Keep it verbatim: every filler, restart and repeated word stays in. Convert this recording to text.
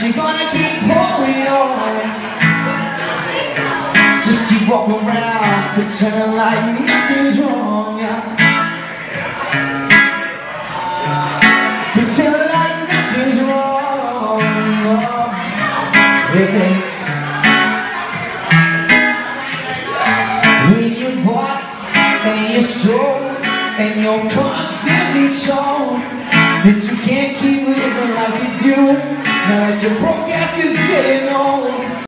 you're gonna keep pouring on. Just keep walking around pretending like nothing's wrong, yeah. Pretending like nothing's wrong, oh, it ain't. When you're bought and you're sold and you're constantly told that you can't keep living like you do, now that your broke ass is getting old.